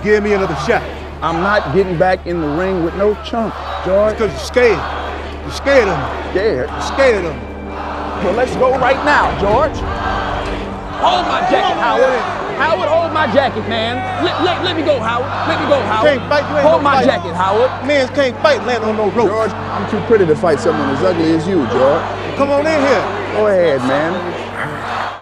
give me another shot. I'm not getting back in the ring with no chump, George. Because you're scared. You're scared of me. Scared? You're scared of me. Well, let's go right now, George. Hold my jacket, Howard. Howard, hold my jacket, man. Let me go, Howard. Let me go, Howard. Can't fight. You ain't hold no my fight. jacket, Howard. Men can't fight land on no rope. George, I'm too pretty to fight someone as ugly as you, George. Come on in here. Go ahead, man.